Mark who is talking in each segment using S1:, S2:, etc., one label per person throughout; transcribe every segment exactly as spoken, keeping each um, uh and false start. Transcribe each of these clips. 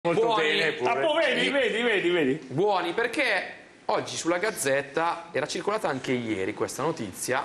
S1: Molto
S2: buoni,
S1: bene pure.
S2: Ah, vedi, vedi, vedi, vedi.
S3: Buoni perché oggi sulla Gazzetta era circolata anche ieri questa notizia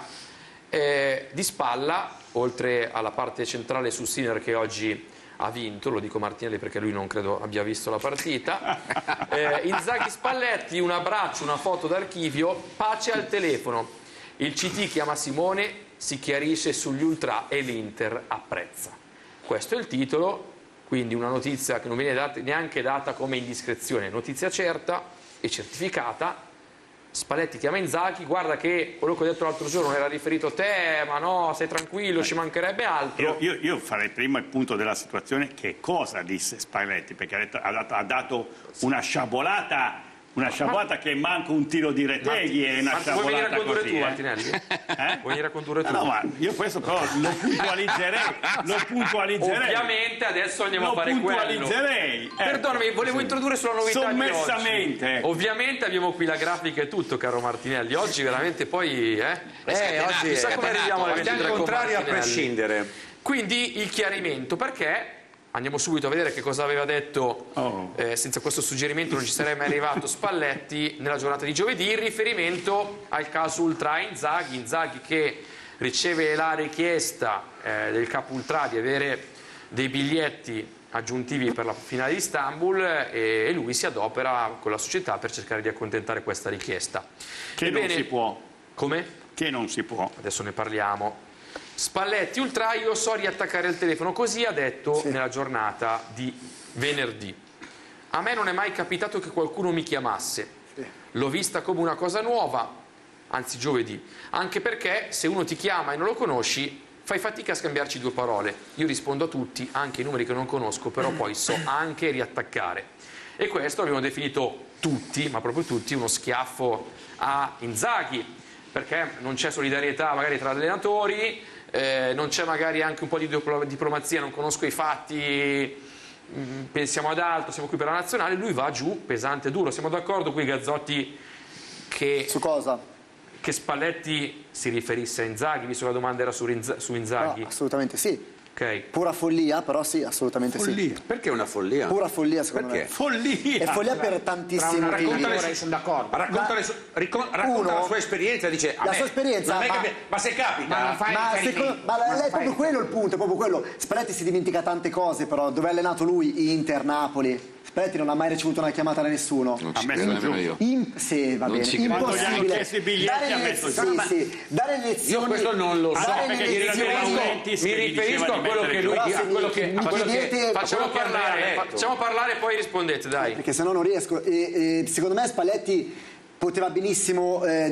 S3: eh, di spalla, oltre alla parte centrale su Sinner che oggi ha vinto, lo dico Martinelli perché lui non credo abbia visto la partita, eh, Inzaghi Spalletti, un abbraccio, una foto d'archivio, pace al telefono, il C T chiama Simone, si chiarisce sugli ultra e l'Inter apprezza. Questo è il titolo. Quindi una notizia che non viene data, neanche data come indiscrezione, notizia certa e certificata. Spalletti chiama Inzaghi, guarda che quello che ho detto l'altro giorno non era riferito a te, ma no, sei tranquillo, ci mancherebbe altro.
S2: Io, io, io farei prima il punto della situazione, che cosa disse Spalletti, perché ha, detto, ha, dato, ha dato una sciabolata, una sciabolata che manca un tiro di Reteghi e una
S3: Marti, vuoi venire a
S2: sciabolata
S3: condurre
S2: così.
S3: tu,
S2: Eh?
S3: Martinelli?
S2: Eh?
S3: Vuoi venire a condurre tu?
S2: No, ma io questo però lo puntualizzerei, lo puntualizzerei.
S3: Ovviamente adesso andiamo
S2: lo
S3: a fare quello.
S2: puntualizzerei. Eh.
S3: Perdonami, volevo introdurre sulla novità
S2: Sommessamente.
S3: di oggi. Ovviamente abbiamo qui la grafica e tutto, caro Martinelli. Oggi veramente poi, eh?
S1: Eh, oggi
S3: chissà
S1: è
S3: come arriviamo alle
S1: Stiamo
S3: ventitré con
S1: contrario a
S3: Martinelli.
S1: prescindere.
S3: Quindi il chiarimento, perché andiamo subito a vedere che cosa aveva detto,
S2: Oh.
S3: eh, senza questo suggerimento non ci sarebbe mai arrivato Spalletti nella giornata di giovedì, in riferimento al caso Ultra Inzaghi, Inzaghi che riceve la richiesta eh, del capo Ultra di avere dei biglietti aggiuntivi per la finale di Istanbul e lui si adopera con la società per cercare di accontentare questa richiesta.
S2: Che
S3: Ebbene,
S2: non si può.
S3: Come?
S2: Che non si può.
S3: Adesso ne parliamo. Spalletti Ultra, io so riattaccare il telefono, così ha detto sì. Nella giornata di venerdì. A me non è mai capitato che qualcuno mi chiamasse, sì. L'ho vista come una cosa nuova, anzi giovedì, anche perché se uno ti chiama e non lo conosci fai fatica a scambiarci due parole. Io rispondo a tutti, anche i numeri che non conosco, però poi so anche riattaccare. E questo abbiamo definito tutti, ma proprio tutti, uno schiaffo a Inzaghi, perché non c'è solidarietà magari tra allenatori, eh, non c'è magari anche un po' di diplomazia, non conosco i fatti, mh, pensiamo ad altro, siamo qui per la nazionale, lui va giù pesante e duro. Siamo d'accordo qui, Gazzotti, che,
S4: su cosa?
S3: Che Spalletti si riferisse a Inzaghi, visto che la domanda era su, Inza su Inzaghi?
S4: No, assolutamente sì.
S3: Okay.
S4: Pura follia, però sì, assolutamente
S2: follia.
S4: sì.
S1: Perché una follia?
S4: Pura follia, secondo
S1: Perché?
S4: me.
S2: Follia!
S4: È follia per tantissimi motivi.
S1: Racconta le,
S5: sono d'accordo.
S1: racconta,
S4: Ma-
S1: le, ricon- racconta
S4: uno,
S1: la sua esperienza, dice a
S4: la
S1: me,
S4: sua esperienza,
S1: non è
S4: ma-
S1: che- ma se capita,
S5: Ma non fai
S4: Ma,
S5: riferimento.
S4: secondo, ma
S5: Non
S4: è
S5: fai
S4: proprio quello il punto, è proprio quello. Spalletti si dimentica tante cose, però dove è allenato lui? Inter, Napoli. Spalletti non ha mai ricevuto una chiamata da nessuno.
S6: Non
S2: Ha
S6: ci
S2: messo
S6: credo
S2: giù.
S6: nemmeno io.
S4: In, sì, va
S6: Non
S4: bene.
S6: ci credo.
S2: Quando gli hanno
S4: Impossibile.
S2: chiesto i biglietti
S4: Dare
S2: ha
S4: le
S2: messo
S4: lezioni,
S2: giù.
S4: sì, sì. Dare lezioni.
S1: io questo non lo so.
S2: Ah,
S4: Dare
S2: perché
S4: le
S2: gli
S4: lezioni.
S2: Laurentiis
S1: mi
S2: che gli
S1: riferisco
S2: diceva
S1: a
S2: di
S1: quello
S2: mettere
S1: che
S2: giù.
S1: lui
S4: Però
S1: a
S4: se
S1: quello
S4: mi-
S1: che,
S4: mi
S1: a quello che
S4: chiedete-
S3: Facciamo
S1: quello che Andrea ha
S3: parlare,
S1: detto.
S3: facciamo parlare e poi rispondete, dai.
S4: Perché se no non riesco. E, e, secondo me Spalletti poteva benissimo eh,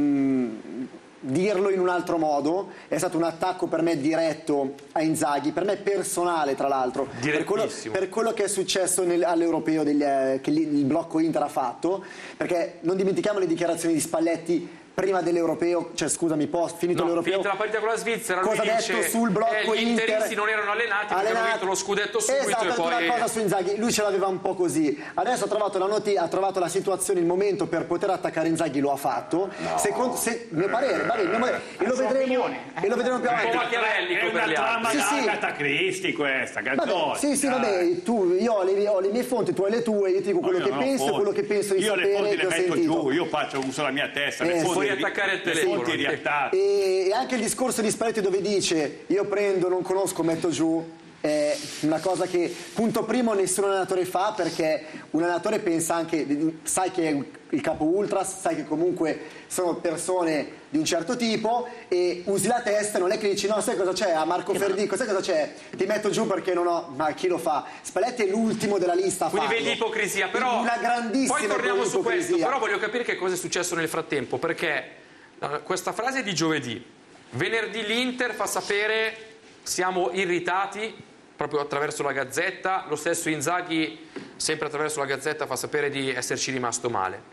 S4: mh, dirlo in un altro modo. È stato un attacco per me diretto a Inzaghi, per me personale tra l'altro, per quello, per quello che è successo nel, all'Europeo degli, eh, che lì, il blocco Inter ha fatto, perché non dimentichiamo le dichiarazioni di Spalletti prima dell'Europeo, cioè scusami, post, finito
S3: No,
S4: l'Europeo.
S3: finita la partita con la Svizzera, lui
S4: cosa ha
S3: dice
S4: detto sul blocco
S3: eh, gli
S4: Inter?
S3: interisti non erano allenati perché hanno vinto lo scudetto subito
S4: esatto,
S3: e
S4: ha detto
S3: poi...
S4: una cosa su Inzaghi, lui ce l'aveva un po' così. Adesso ha trovato la noti- ha trovato la situazione, il momento per poter attaccare Inzaghi, lo ha fatto.
S1: No.
S4: Secondo se, mio parere, va bene, mio parere. E lo vedremo e lo vedremo più
S3: Un po'
S4: avanti.
S3: Machiavellico
S2: È
S3: per
S2: una
S3: gli
S2: trama
S3: altri.
S4: Sì, sì.
S2: da Agatha Christie questa,
S4: Vabbè,
S2: Gazzotti.
S4: sì, sì,
S2: dai.
S4: vabbè, tu, io ho le, ho le mie fonti, tu hai le tue, io ti dico quello
S2: Io
S4: che
S2: non ho
S4: penso e
S2: fonti.
S4: quello che penso di
S2: io
S4: sapere
S2: le fonti
S4: che
S2: le
S4: ho
S2: metto
S4: sentito.
S2: giù, io faccio uso la mia testa,
S4: Eh,
S2: le fonti,
S3: puoi attaccare il
S2: le
S3: telefono.
S2: fonti riattate.
S4: E, e anche il discorso di Spalletti dove dice io prendo, non conosco, metto giù, è una cosa che punto primo nessun allenatore fa, perché un allenatore pensa anche, sai che è il capo ultras, sai che comunque sono persone di un certo tipo e usi la testa, non è che dici no, sai cosa c'è a Marco Ferdico, sai cosa c'è, ti metto giù perché non ho, ma chi lo fa? Spalletti è l'ultimo della lista a
S3: Quindi
S4: farlo.
S3: vedi ipocrisia, però
S4: una grandissima
S3: poi torniamo su questo,
S4: ipocrisia.
S3: però voglio capire che cosa è successo nel frattempo, perché eh, questa frase è di giovedì, venerdì l'Inter fa sapere siamo irritati proprio attraverso la Gazzetta, lo stesso Inzaghi sempre attraverso la Gazzetta fa sapere di esserci rimasto male.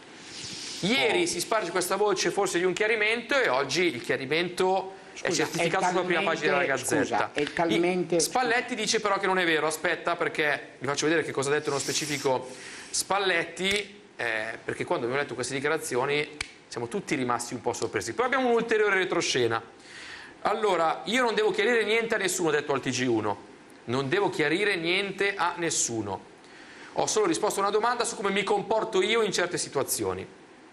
S3: Ieri oh. si sparge questa voce forse di un chiarimento e oggi il chiarimento scusa, è certificato è sulla prima pagina della Gazzetta.
S5: Scusa, è talmente...
S3: Spalletti dice però che non è vero, aspetta perché vi faccio vedere che cosa ha detto nello specifico Spalletti, eh, perché quando abbiamo letto queste dichiarazioni siamo tutti rimasti un po' sorpresi. Poi abbiamo un'ulteriore retroscena. Allora, io non devo chiarire niente a nessuno, ha detto al T G uno, non devo chiarire niente a nessuno. ho solo risposto a una domanda su come mi comporto io in certe situazioni.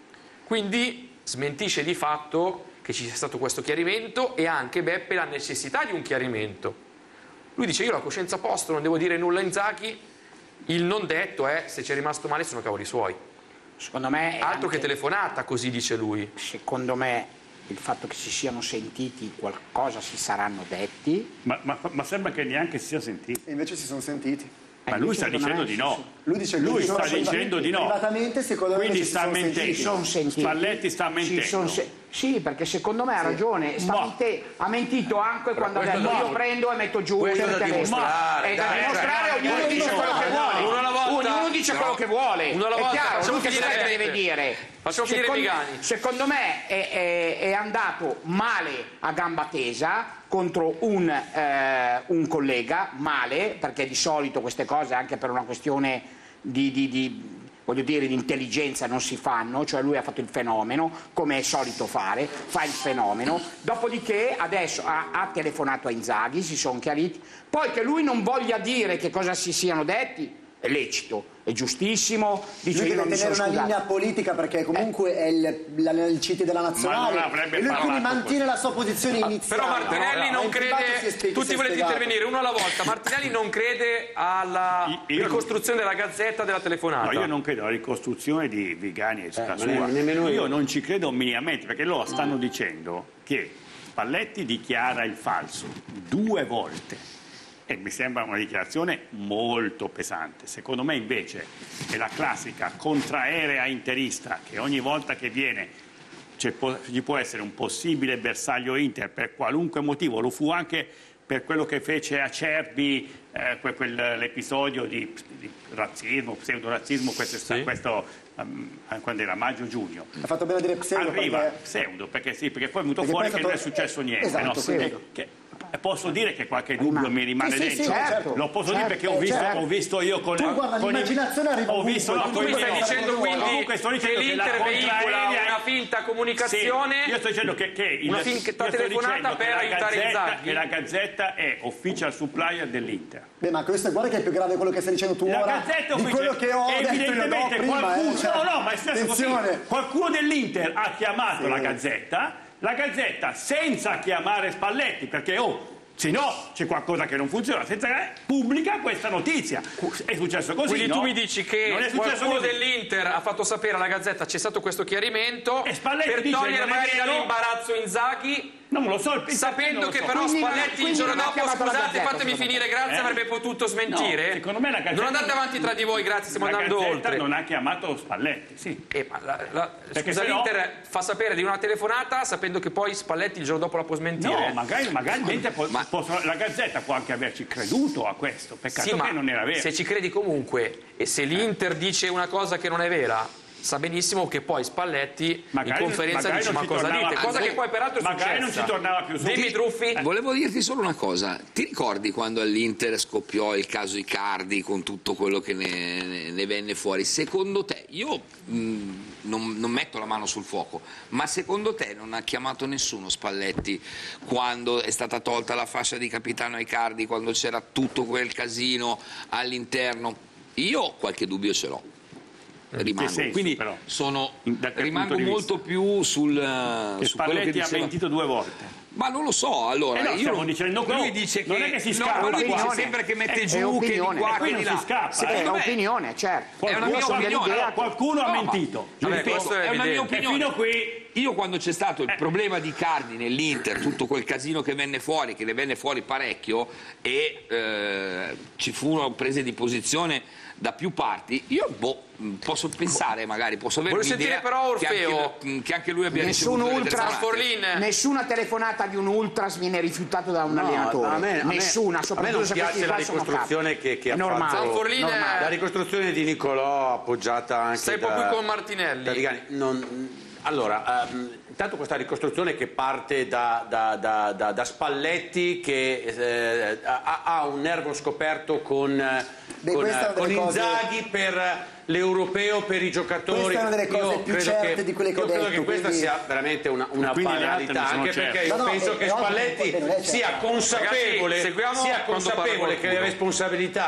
S3: Quindi smentisce di fatto che ci sia stato questo chiarimento e anche Beppe la necessità di un chiarimento. Lui dice: io ho la coscienza a posto, non devo dire nulla a Inzaghi, il non detto è se c'è rimasto male sono cavoli suoi.
S5: Secondo me
S3: Altro
S5: anche,
S3: che telefonata, così dice lui.
S5: secondo me il fatto che si siano sentiti qualcosa si saranno detti.
S2: Ma, ma- ma sembra che neanche si sia sentito.
S4: E invece si sono sentiti.
S2: Ma
S5: Eh,
S2: lui sta
S5: secondo
S2: dicendo
S5: me
S2: di
S5: sì,
S2: no.
S4: Lui dice
S2: Lui
S4: che
S2: sta
S4: sono
S2: dicendo di no.
S4: privatamente, secondo me
S2: Quindi
S4: invece si
S2: sta
S4: sono
S2: mentendo.
S4: sentiti.
S5: Si sono sentiti.
S2: Spalletti sta mentendo.
S5: Si son se- sì, perché secondo me ha ragione. Sta
S2: Ma-
S5: mente- ha mentito anche quando ha
S1: questo
S5: detto
S1: da-
S5: io prendo e metto giù
S1: questo
S5: il
S1: da
S5: telefono.
S1: dimostrare,
S5: È da
S1: dai,
S5: dimostrare,
S1: cioè,
S5: ognuno
S1: magari
S5: dice
S1: uno-
S5: quello che vuole.
S3: uno alla volta.
S5: Ognuno dice
S3: No.
S5: quello che vuole.
S3: Uno alla
S5: È
S3: volta.
S5: chiaro,
S3: Facciamo
S5: non che
S3: finire
S5: Beppe
S3: Beppe.
S5: deve dire.
S3: Facciamo finire
S5: Secondo-
S3: Vigani.
S5: Secondo me è, è- è andato male a gamba tesa contro un, eh, un collega, male, perché di solito queste cose anche per una questione di, di- di, voglio dire, di intelligenza non si fanno, cioè lui ha fatto il fenomeno, come è solito fare, fa il fenomeno, dopodiché adesso ha, ha telefonato a Inzaghi, si sono chiariti, poi che lui non voglia dire che cosa si siano detti, è lecito, è giustissimo, dice
S4: Lui
S5: io
S4: deve
S5: non mi sono
S4: tenere una
S5: scusato.
S4: linea politica perché comunque è il, la- il C T della
S2: Ma
S4: nazionale
S2: non avrebbe
S4: e lui quindi
S2: parlato
S4: mantiene la sua posizione iniziale.
S3: Però Martinelli
S4: Ma
S3: non
S4: in privato si è
S3: crede,
S4: spie- si
S3: tutti
S4: è
S3: volete
S4: spiegato.
S3: intervenire uno alla volta, Martinelli non crede alla
S2: Io- io-
S3: ricostruzione della Gazzetta della telefonata.
S2: No, io non credo alla ricostruzione di Vigani e la
S1: non
S2: sua.
S1: è- nemmeno io.
S2: Io non ci credo minimamente, perché loro stanno dicendo che Spalletti dichiara il falso due volte. E mi sembra una dichiarazione molto pesante. Secondo me invece è la classica contraerea interista che ogni volta che viene c'è po- ci può essere un possibile bersaglio Inter per qualunque motivo. Lo fu anche per quello che fece Acerbi, eh, que- quel- l'episodio di, di razzismo, pseudo-razzismo, questo, è sta-
S3: Sì.
S2: questo um, quando era maggio-giugno.
S4: Ha fatto bene a dire pseudo
S2: Arriva
S4: perché
S2: pseudo, perché sì, perché poi è venuto
S4: Perché
S2: fuori
S4: poi
S2: che
S4: è
S2: non è
S4: stato-
S2: successo niente.
S4: Esatto,
S2: no?
S4: pseudo.
S2: E- che- e posso dire che qualche dubbio mi rimane
S4: Sì, sì,
S2: dentro.
S4: sì, certo.
S2: Lo posso
S5: Certo,
S2: dire perché ho
S4: eh,
S2: visto,
S4: certo.
S2: ho visto io con
S4: Tu guarda,
S2: con i-
S4: l'immaginazione arriva
S2: ho
S4: ovunque.
S2: visto, no,
S3: Tu
S2: con
S3: mi
S2: i-
S3: stai
S2: no,
S3: dicendo quindi
S2: comunque sto
S3: che
S2: dicendo che la
S3: l'Inter veicola
S2: contraerea-
S3: una finta comunicazione,
S2: Sì, io sto dicendo che, che il,
S3: una
S2: io
S3: finta
S2: sto
S3: telefonata
S2: dicendo
S3: per
S2: che la
S3: aiutare
S2: Gazzetta-
S3: Inzaghi?
S2: che la Gazzetta è official supplier dell'Inter.
S4: Beh, ma questo guarda che è più grave quello che stai dicendo tu
S2: La
S4: ora
S2: Gazzetta
S4: di
S2: ufficiale-
S4: quello che ho detto io do
S2: evidentemente
S4: prima.
S2: qualcuno,
S4: eh, cioè,
S2: no, no, ma è successo così.
S4: attenzione.
S2: Qualcuno dell'Inter ha chiamato
S4: Sì.
S2: la Gazzetta, la Gazzetta senza chiamare Spalletti, perché oh, se no c'è qualcosa che non funziona, senza pubblica questa notizia. È successo così.
S3: quindi
S2: no?
S3: tu mi dici che
S2: Non è successo
S3: qualcuno
S2: così.
S3: dell'Inter ha fatto sapere alla Gazzetta c'è stato questo chiarimento
S2: E Spalletti
S3: per
S2: dice
S3: togliere
S2: non è
S3: magari
S2: vero.
S3: dall'imbarazzo Inzaghi,
S2: Non lo so, il
S3: sapendo
S2: non lo
S3: che
S2: so.
S3: però
S5: Quindi non-
S3: Spalletti il
S5: quindi
S3: giorno
S5: non ha
S3: dopo
S5: chiamato la
S3: scusate
S5: Gazzetta,
S3: fatemi
S5: secondo
S3: finire
S5: me.
S3: grazie
S2: Eh?
S3: avrebbe potuto smentire.
S2: No, secondo me la Gazzetta-
S3: non andate avanti tra di voi, grazie, stiamo
S2: La
S3: andando
S2: Gazzetta
S3: oltre.
S2: non ha chiamato Spalletti, sì.
S3: Eh, ma la- la-
S2: Perché
S3: scusa,
S2: se no-
S3: l'Inter fa sapere di una telefonata sapendo che poi Spalletti il giorno dopo la può smentire.
S2: No, magari, magari mentre po- possono- la Gazzetta può anche averci creduto a questo, peccato
S3: Sì, ma
S2: che non era vero.
S3: se ci credi comunque e se l'Inter dice una cosa che non è vera, sa benissimo che poi Spalletti
S2: Magari-
S3: in conferenza
S2: magari
S3: dice
S2: non
S3: ma
S2: ci
S3: cosa
S2: tornava
S3: dite?
S2: più
S3: Cosa
S2: su.
S3: che poi peraltro è
S2: Magari
S3: successa.
S2: non ci tornava più su.
S3: Dimmi Truffi.
S6: Volevo dirti solo una cosa, ti ricordi quando all'Inter scoppiò il caso Icardi con tutto quello che ne, ne- ne venne fuori? Secondo te, io mh, non, non metto la mano sul fuoco, ma secondo te non ha chiamato nessuno Spalletti quando è stata tolta la fascia di capitano Icardi, quando c'era tutto quel casino all'interno? Io qualche dubbio ce l'ho. Rimango.
S2: senso,
S6: Quindi
S2: però?
S6: sono,
S2: Da che
S6: rimango
S2: punto di
S6: molto più sul,
S2: Che
S6: su quello che
S2: Spalletti ha
S6: diceva.
S2: mentito due volte.
S6: Ma non lo so, allora
S2: Eh no,
S6: io
S2: stiamo
S6: non-
S2: dicendo
S6: lui
S2: no,
S6: dice che
S2: non è che si
S6: no,
S2: scappa
S6: lui
S2: qua.
S6: dice sempre che mette
S5: È
S6: giù, che di
S5: opinione.
S6: qua,
S2: E qui
S6: che
S2: non
S6: di
S2: si
S6: là.
S2: scappa,
S5: Sì,
S2: eh.
S5: è
S6: Secondo me-
S5: opinione, certo.
S6: È una
S2: Qualcuno-
S6: mia opinione.
S2: allora, qualcuno ha
S6: No, ma-
S2: mentito.
S6: Ti
S3: Vabbè,
S6: ripeto,
S3: questo è
S6: è una mia
S3: evidente.
S2: E
S6: opinione.
S2: fino qui
S6: Io quando c'è stato il problema di Cardi nell'Inter, tutto quel casino che venne fuori, che ne venne fuori parecchio e eh, ci furono prese di posizione da più parti, io boh, mh, posso pensare magari, posso avere
S3: Voglio
S6: l'idea
S3: sentire però
S6: che
S3: Orfeo.
S6: anche, mh, che anche lui abbia
S5: Nessun
S6: ricevuto delle
S5: ultras,
S6: telefonate.
S3: Forlin.
S5: nessuna telefonata di un ultras viene rifiutato da un
S1: No,
S5: allenatore.
S1: a me- a me-
S5: nessuna,
S1: a me
S5: soprattutto
S1: non
S5: se questi
S1: piace la
S5: qua sono
S1: ricostruzione
S5: capi.
S1: che- che
S5: È
S1: ha
S5: normale,
S1: fatto-
S3: Forlin,
S5: normale.
S1: La ricostruzione di Niccolò appoggiata anche
S3: Stai
S1: da,
S3: proprio con Martinelli.
S1: da Vigani. Non- allora, ehm, intanto questa ricostruzione che parte da, da- da- da- da Spalletti che eh, ha, ha un nervo scoperto con,
S4: Beh,
S1: con,
S4: questa è una
S1: con
S4: delle cose-
S1: Inzaghi per l'europeo, per i giocatori.
S4: Questa è una delle cose
S1: Io
S4: più
S1: credo
S4: certe di quelle che
S1: io
S4: ho
S1: credo
S4: detto,
S1: che questa
S4: quindi-
S1: sia veramente una, una
S2: quindi le altre
S1: banalità,
S2: non sono
S1: anche
S2: certe.
S1: perché io
S4: No, no,
S1: penso
S4: è-
S1: che
S4: è ovvio,
S1: Spalletti
S4: non è certo.
S1: sia consapevole,
S3: Ragazzi, seguiamo
S1: sia
S3: quando parla
S1: consapevole che le
S3: qualcuno.
S1: responsabilità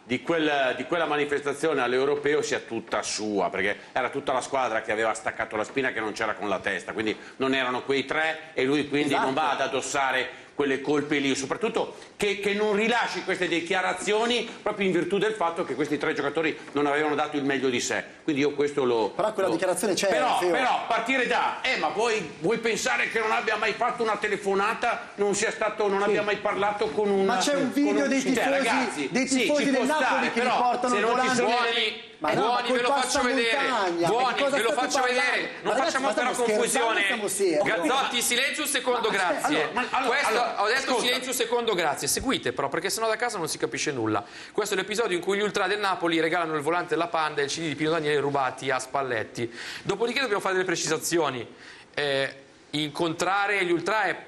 S1: di, quel, di quella manifestazione all'Europeo sia tutta sua, perché era tutta la squadra che aveva staccato la spina, che non c'era con la testa, quindi non erano quei tre e lui quindi esatto. non va ad addossare quelle colpe lì, soprattutto che, che non rilasci queste dichiarazioni proprio in virtù del fatto che questi tre giocatori non avevano dato il meglio di sé, quindi io questo lo...
S4: Però quella
S1: lo...
S4: dichiarazione c'è.
S1: Però, però partire da, eh ma vuoi, vuoi pensare che non abbia mai fatto una telefonata, non sia stato, non sì. abbia mai parlato con un...
S4: Ma c'è un video
S1: un,
S4: dei tifosi,
S1: cioè, ragazzi,
S4: dei tifosi
S1: sì,
S4: del Napoli
S1: stare,
S4: che
S1: però,
S4: riportano
S1: se
S4: il
S1: non
S4: volante.
S1: ci sono
S3: Buoni,
S4: Ma no,
S3: buoni, ve lo faccio vedere.
S4: Montagna,
S3: Buoni, ve lo faccio
S4: parlando?
S3: vedere. Non
S4: Ma
S3: facciamo
S4: ragazzi,
S3: però confusione.
S4: Serio.
S3: Gazzotti, silenzio un secondo,
S1: Ma,
S3: grazie.
S1: allora, ma, allora,
S3: Questo,
S1: allora,
S3: ho detto
S1: ascolta.
S3: silenzio un secondo, grazie. Seguite però, perché sennò da casa non si capisce nulla. Questo è l'episodio in cui gli ultra del Napoli regalano il volante della Panda e il C D di Pino Daniele rubati a Spalletti. Dopodiché dobbiamo fare delle precisazioni. Eh, incontrare gli ultra è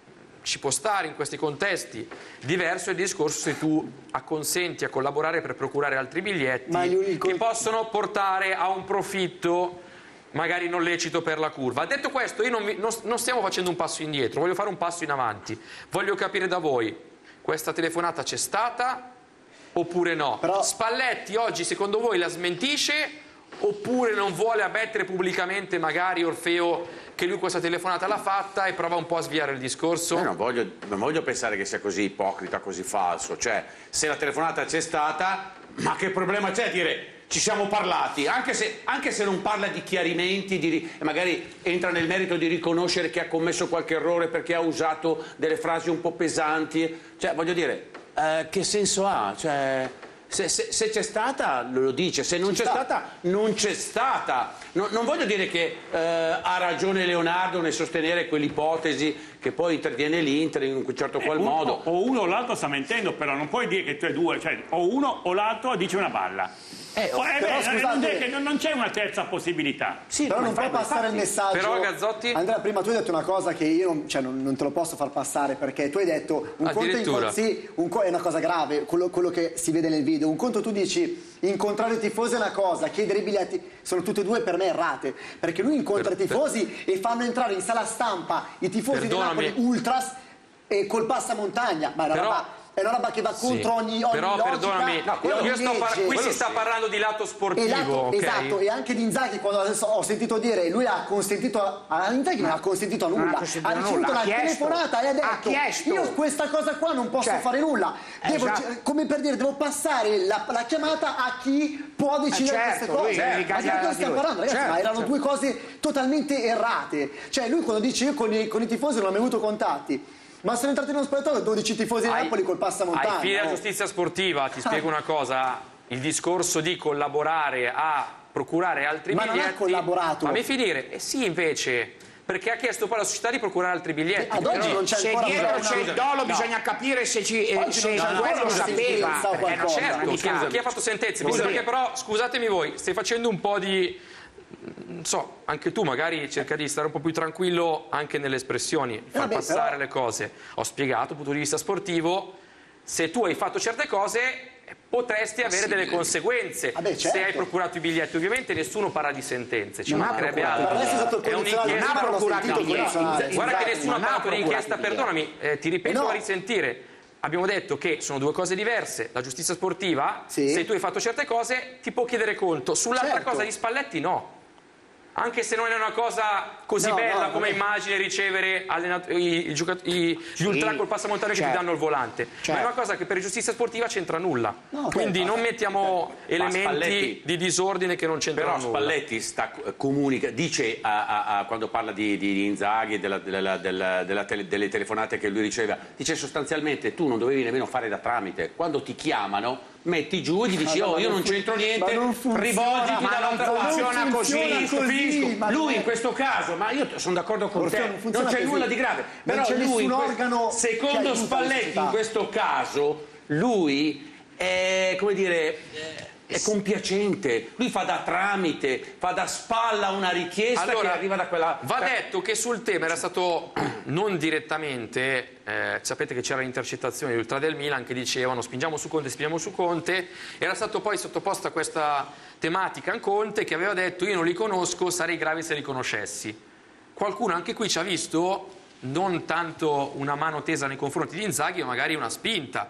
S3: ci può stare in questi contesti. Diverso è il discorso se tu acconsenti a collaborare per procurare altri biglietti gli... che possono portare a un profitto magari non lecito per la curva. Detto questo, io non, vi, non, non stiamo facendo un passo indietro, voglio fare un passo in avanti. Voglio capire da voi, questa telefonata c'è stata oppure no? Però... Spalletti oggi secondo voi la smentisce oppure non vuole ammettere pubblicamente magari Orfeo che lui questa telefonata l'ha fatta e prova un po' a sviare il discorso?
S1: Io non voglio, non voglio pensare che sia così ipocrita, così falso, cioè se la telefonata c'è stata, ma che problema c'è a dire ci siamo parlati, anche se, anche se non parla di chiarimenti, di, magari entra nel merito di riconoscere che ha commesso qualche errore perché ha usato delle frasi un po' pesanti, cioè voglio dire, eh, che senso ha? Cioè, Se, se, se c'è stata lo dice, se non c'è stata non c'è stata. No, non voglio dire che eh, ha ragione Leonardo nel sostenere quell'ipotesi che poi interviene l'Inter in un certo qual
S2: eh,
S1: modo.
S2: O uno o l'altro sta mentendo, però non puoi dire che tu e due, cioè o uno o l'altro dice una balla. Eh, oh, eh, però, beh, scusate, non, non c'è una terza possibilità.
S4: Sì, però non puoi passare il messaggio.
S3: Però Gazzotti?
S4: Andrea, prima tu hai detto una cosa che io non, cioè, non, non te lo posso far passare, perché tu hai detto un conto in, sì, un co- è una cosa grave, quello, quello che si vede nel video. Un conto tu dici incontrare i tifosi è una cosa, chiedere i biglietti sono tutte e due per me errate, perché lui incontra
S3: per,
S4: i tifosi e fanno entrare in sala stampa i tifosi del Napoli Ultras e col passamontagna, ma è una
S3: però...
S4: roba... è una roba che va contro sì. ogni, ogni
S3: però
S4: logica,
S3: perdonami, no, io sto par- qui si sta parlando di lato sportivo,
S4: lato,
S3: okay?
S4: Esatto, e anche di Inzaghi, quando adesso ho sentito dire lui ha consentito a, a Inzaghi non ha consentito a nulla, ha ricevuto una telefonata e ha detto ha io questa cosa qua non posso cioè, fare nulla, devo, esatto. come per dire devo passare la, la chiamata a chi può decidere eh certo, queste cose, certo. ma di cosa stiamo parlando ragazzi, certo, ma erano certo. due cose totalmente errate, cioè lui quando dice io con i, con i tifosi non ho mai avuto contatti, ma sono entrati in uno spogliatoio dodici tifosi di Napoli col passamontagna.
S3: Ai fini della giustizia sportiva ti spiego una cosa, il discorso di collaborare a procurare altri
S4: ma
S3: biglietti.
S4: Ma non ha collaborato.
S3: Ma mi finire? Eh sì, invece, perché ha chiesto poi alla società di procurare altri biglietti.
S4: Ad oggi non c'è
S5: se
S4: ancora
S5: dietro c'è il dolo no. bisogna capire se, ci, eh, se
S4: no, no,
S5: quello
S4: no,
S5: sapeva.
S3: Eh, no, certo, scusa, chi ha fatto sentenze? Scusa, perché però, scusatemi voi, stai facendo un po' di... non so, anche tu magari cerca di stare un po' più tranquillo anche nelle espressioni, far Vabbè, passare però... le cose. Ho spiegato dal punto di vista sportivo, se tu hai fatto certe cose potresti avere sì, delle conseguenze. Vabbè, certo. Se hai procurato i biglietti, ovviamente nessuno parla di sentenze, ci mancherebbe altro. È un'inchiesta. Guarda che nessuno ha parlato di inchiesta, perdonami, eh, ti ripeto no. a risentire. Abbiamo detto che sono due cose diverse, la giustizia sportiva, sì. se tu hai fatto certe cose ti può chiedere conto, sull'altra certo. cosa di Spalletti no. Anche se non è una cosa così no, bella no, come no. immagine ricevere i, i, i, gli ultra col passamontagna certo. che ti danno il volante, certo. ma è una cosa che per giustizia sportiva c'entra nulla. No, Quindi beh, non mettiamo beh, elementi di disordine che non c'entrano nulla.
S1: Però Spalletti sta, comunica, dice a, a, a, quando parla di, di, di Inzaghi e della, della, della, della tele, delle telefonate che lui riceve, dice sostanzialmente tu non dovevi nemmeno fare da tramite, quando ti chiamano metti giù e gli dici oh io non c'entro niente, rivolgiti dall'altra parte.
S5: Funziona così,
S1: così. Lui in questo caso, ma io sono d'accordo con te, non, non c'è nulla di grave, però lui organo secondo Spalletti in questo caso lui è come dire è compiacente, lui fa da tramite, fa da spalla una richiesta allora, che arriva da quella...
S3: Va detto che sul tema era stato non direttamente, eh, sapete che c'era l'intercettazione di Ultra del Milan che dicevano spingiamo su Conte, spingiamo su Conte, era stato poi sottoposta questa tematica a Conte che aveva detto io non li conosco, sarei grave se li conoscessi. Qualcuno anche qui ci ha visto non tanto una mano tesa nei confronti di Inzaghi ma magari una spinta.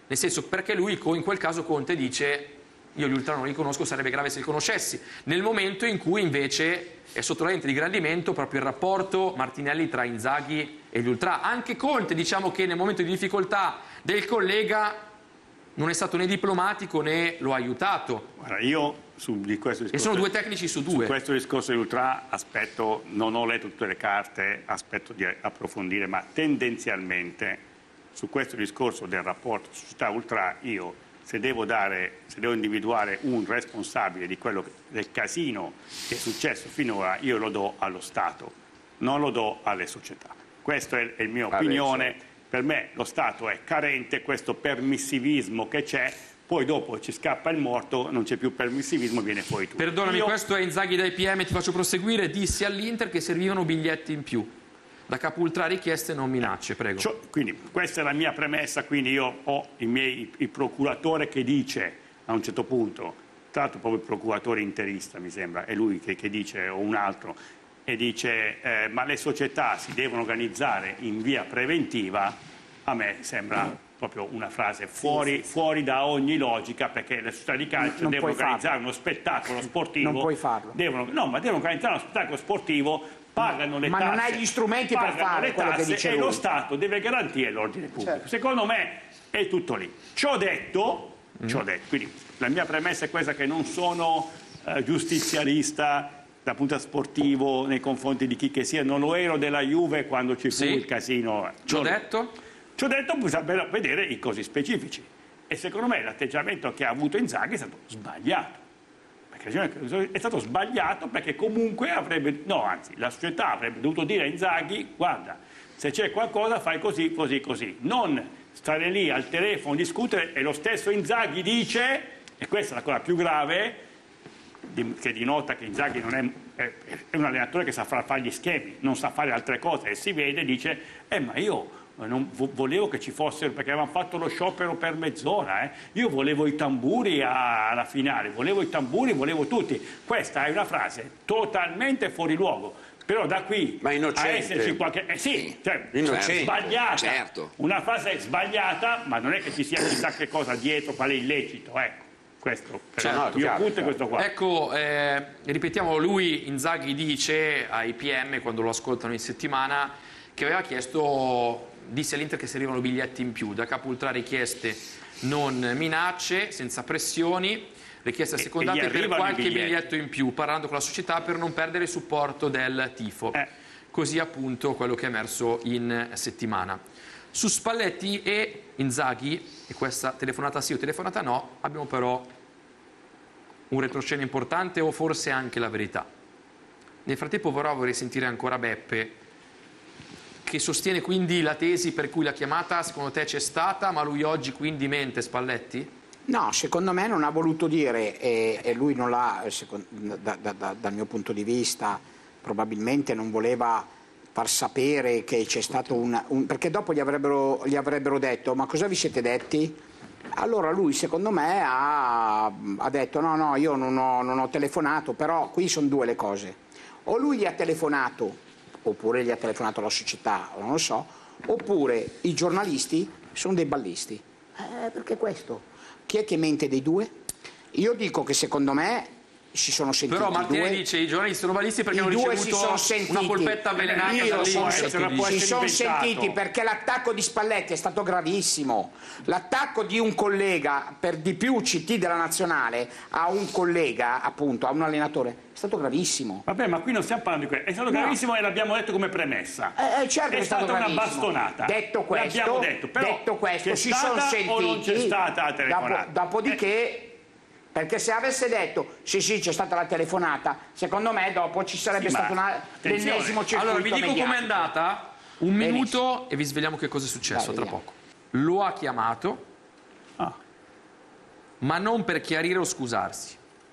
S3: Nel senso, perché lui in quel caso Conte dice io gli ultra non li conosco, sarebbe grave se li conoscessi. Nel momento in cui invece è sotto la lente di ingrandimento proprio il rapporto Martinelli tra Inzaghi e gli ultra. Anche Conte, diciamo che nel momento di difficoltà del collega non è stato né diplomatico né lo ha aiutato.
S2: Guarda, io su di questo discorso,
S3: e sono due tecnici su due.
S2: Su questo discorso di ultra aspetto, non ho letto tutte le carte, aspetto di approfondire, ma tendenzialmente su questo discorso del rapporto società ultra io se devo dare, se devo individuare un responsabile di quello che, del casino che è successo finora, io lo do allo Stato, non lo do alle società. Questa è, è la mia opinione.
S1: Adesso.
S2: Per me lo Stato è carente, questo permissivismo che c'è, poi dopo ci scappa il morto, non c'è più permissivismo, viene fuori tutto.
S3: Perdonami,
S2: io...
S3: questo è Inzaghi dai P M, ti faccio proseguire. Dissi all'Inter che servivano biglietti in più. Da capo ultra richieste, non minacce, prego.
S2: Cioè, quindi questa è la mia premessa, quindi io ho i miei, il procuratore che dice a un certo punto, tra l'altro proprio il procuratore interista mi sembra, è lui che, che dice, o un altro, e dice eh, ma le società si devono organizzare in via preventiva, a me sembra proprio una frase fuori, sì, sì, sì. fuori da ogni logica, perché le società di calcio
S5: non
S2: devono organizzare
S5: farlo.
S2: uno spettacolo sportivo.
S5: Non puoi farlo.
S2: Devono, no, ma devono organizzare uno spettacolo sportivo, pagano le
S5: ma
S2: tasse,
S5: non hai gli strumenti per fare
S2: le
S5: quello
S2: tasse
S5: che dice
S2: e
S5: lui.
S2: lo Stato deve garantire l'ordine pubblico.
S4: Certo.
S2: Secondo me è tutto lì. Ciò detto,
S3: mm.
S2: ciò detto, quindi la mia premessa è questa, che non sono eh, giustizialista dal punto di vista sportivo nei confronti di chi che sia, non lo ero della Juve quando ci fu
S3: sì.
S2: il casino.
S3: Ciò
S2: non...
S3: detto?
S2: Ciò detto bisogna vedere i cosi specifici e secondo me l'atteggiamento che ha avuto Inzaghi è stato sbagliato. Perché è stato sbagliato perché comunque avrebbe, no anzi, la società avrebbe dovuto dire a Inzaghi guarda, se c'è qualcosa fai così, così, così. Non stare lì al telefono, discutere e lo stesso Inzaghi dice, e questa è la cosa più grave, che denota che Inzaghi non è, è, è un allenatore che sa fare gli schemi, non sa fare altre cose e si vede, dice eh ma io non volevo che ci fossero, perché avevamo fatto lo sciopero per mezz'ora, eh. io volevo i tamburi a, alla finale, volevo i tamburi, volevo tutti. Questa è una frase totalmente fuori luogo, però da qui
S1: ma
S2: a esserci qualche... Eh sì, cioè,
S1: innocente.
S2: sbagliata,
S6: Certo.
S2: una frase sbagliata, ma non è che ci sia chissà che cosa dietro, quale illecito, ecco. Questo,
S3: Cioè,
S2: no, il punto è questo qua.
S3: Ecco, eh, ripetiamo, lui, Inzaghi, dice ai P M, quando lo ascoltano in settimana, che aveva chiesto, disse all'Inter che servivano biglietti in più, da capo ultra richieste, non minacce, senza pressioni, richieste assecondate per qualche biglietto in più, parlando con la società per non perdere il supporto del tifo. Eh. Così appunto quello che è emerso in settimana. Su Spalletti e Inzaghi, e questa telefonata sì o telefonata no, abbiamo però un retroscena importante o forse anche la verità. Nel frattempo però vorrei sentire ancora Beppe, che sostiene quindi la tesi per cui la chiamata secondo te c'è stata, ma lui oggi quindi mente Spalletti?
S5: No, secondo me non ha voluto dire, e, e lui non l'ha, da, da, da, dal mio punto di vista, probabilmente non voleva far sapere che c'è stato un, un... perché dopo gli avrebbero, gli avrebbero detto ma cosa vi siete detti? Allora lui secondo me ha, ha detto no no io non ho, non ho telefonato, però qui sono due le cose, o lui gli ha telefonato oppure gli ha telefonato la società, non lo so, oppure i giornalisti sono dei ballisti. Eh, perché questo? Chi è che mente dei due? Io dico che secondo me si sono sentiti.
S3: Però Martinelli
S5: due,
S3: dice i giornalisti sono ballisti perché hanno
S5: ricevuto
S3: si sono sentiti, una polpetta avvelenata
S5: io sono
S3: si
S5: sono sentiti perché l'attacco di Spalletti è stato gravissimo, l'attacco di un collega, per di più C T della nazionale, a un collega, appunto a un allenatore, è stato gravissimo.
S2: Vabbè, ma qui non stiamo parlando di questo, è stato
S5: no.
S2: gravissimo e l'abbiamo detto come premessa.
S5: Eh, certo
S2: è,
S5: è
S2: stata
S5: stato
S2: una bastonata.
S5: Detto questo,
S2: detto, però
S5: detto questo si
S2: sono
S5: sentiti
S2: o non c'è stata la telefonata?
S5: Dopo, dopodiché eh. Perché se avesse detto sì sì c'è stata la telefonata, secondo me dopo ci sarebbe
S2: sì,
S5: stato una, l'ennesimo circuito
S3: allora vi dico com'è andata, un
S5: Benissimo.
S3: minuto e vi svegliamo che cosa è successo. Dai, tra
S5: vediamo.
S3: poco lo ha chiamato
S2: ah.
S3: ma non per chiarire o scusarsi.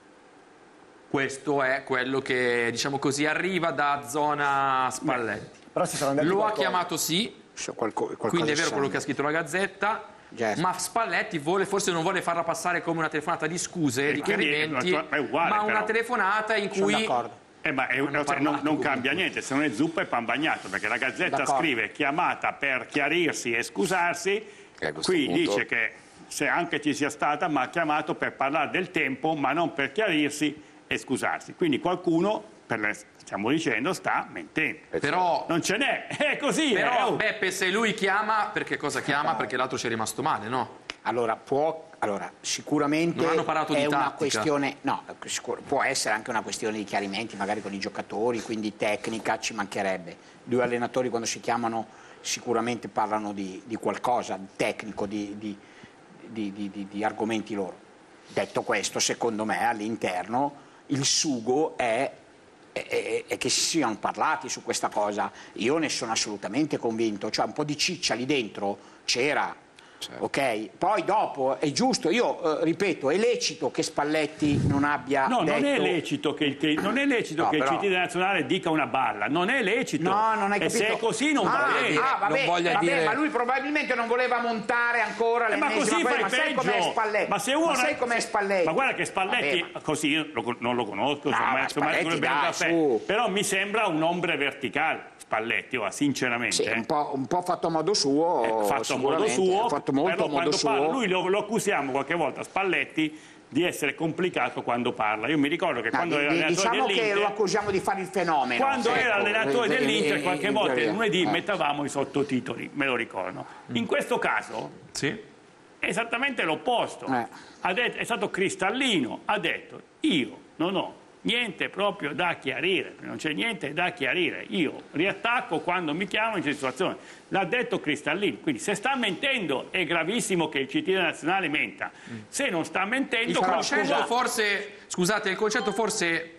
S3: Questo è quello che, diciamo così, arriva da zona Spalletti.
S4: Però si saranno detti
S3: lo ha
S4: qualcosa.
S3: chiamato sì,
S5: Qualco,
S3: quindi è vero quello che ha scritto la Gazzetta.
S5: Yes.
S3: Ma Spalletti vuole, forse non vuole farla passare come una telefonata di scuse,
S2: e
S3: di
S2: quindi
S3: chiarimenti,
S2: è uguale,
S3: ma una
S2: però.
S3: telefonata in
S5: Sono
S3: cui
S5: d'accordo.
S2: Eh, ma è, cioè, non, non cambia niente, se non è zuppa è pan bagnato, perché la Gazzetta scrive chiamata per chiarirsi e scusarsi,
S6: E a questo
S2: qui
S6: punto...
S2: dice che se anche ci sia stata, ma ha chiamato per parlare del tempo, ma non per chiarirsi e scusarsi. Quindi qualcuno, per le, stiamo dicendo, sta mentendo.
S3: Però,
S2: non ce n'è, è così.
S3: però
S2: eh, oh.
S3: Beppe, se lui chiama, perché cosa chiama? Perché l'altro ci è rimasto male, no?
S5: Allora, può, allora sicuramente
S3: Non hanno parlato di
S5: è una
S3: tattica.
S5: questione, no, sicur- può essere anche una questione di chiarimenti, magari con i giocatori, quindi tecnica, ci mancherebbe. Due allenatori quando si chiamano sicuramente parlano di, di qualcosa, di tecnico, di, di, di, di, di, di argomenti loro. Detto questo, secondo me all'interno il sugo è, è, è, è che si siano parlati su questa cosa. Io ne sono assolutamente convinto, cioè un po' di ciccia lì dentro c'era. Certo. Ok, poi dopo è giusto, io eh, ripeto, è lecito che Spalletti non abbia
S2: No,
S5: detto...
S2: non è lecito che il, che, non è lecito
S5: No,
S2: che
S5: però...
S2: il C T nazionale dica una balla, non è lecito.
S5: No, non hai
S2: e
S5: capito.
S2: se è così non
S5: ah,
S2: va bene.
S5: Ah, vabbè,
S6: non voglia
S5: vabbè,
S6: dire...
S5: ma lui probabilmente non voleva montare ancora
S2: Eh, ma
S5: l'ennesima
S2: così
S5: cosa,
S2: fai
S5: ma sai com'è
S2: peggio.
S5: Spalletti?
S2: Ma se uno
S5: ma sai com'è Spalletti?
S2: Ma guarda che Spalletti,
S5: Vabbè, ma...
S2: così io lo- non lo conosco,
S5: No,
S2: insomma,
S5: ma
S2: insomma,
S5: Spalletti,
S2: come bene
S5: dai,
S2: da sé.
S5: su.
S2: Però mi sembra un ombre verticale. Spalletti, oh, sinceramente.
S5: Sì,
S2: eh.
S5: un po', un po' fatto a modo suo,
S2: Eh, fatto a modo
S5: sicuramente,
S2: suo,
S5: fatto molto
S2: però
S5: a modo
S2: quando
S5: suo.
S2: parla, lui lo, lo accusiamo qualche volta Spalletti di essere complicato quando parla. Io mi ricordo che
S5: No,
S2: quando
S5: di-
S2: era
S5: di-
S2: allenatore
S5: diciamo che
S2: dell'Inter,
S5: lo accusiamo di fare il fenomeno.
S2: quando
S5: ecco,
S2: era allenatore
S5: eh,
S2: dell'Inter,
S5: eh,
S2: qualche
S5: in
S2: volta il
S5: teoria.
S2: lunedì
S5: Eh.
S2: mettavamo i sottotitoli, me lo ricordo. In questo caso
S3: Sì.
S2: è esattamente l'opposto.
S5: Eh.
S2: Ha detto- è stato cristallino, ha detto io non ho niente proprio da chiarire, non c'è niente da chiarire, io riattacco quando mi chiamano in questa situazione. L'ha detto cristallino, quindi se sta mentendo è gravissimo che il C T nazionale menta, se non sta mentendo
S3: Il concetto
S2: qualcuno...
S3: forse, scusate, il concetto forse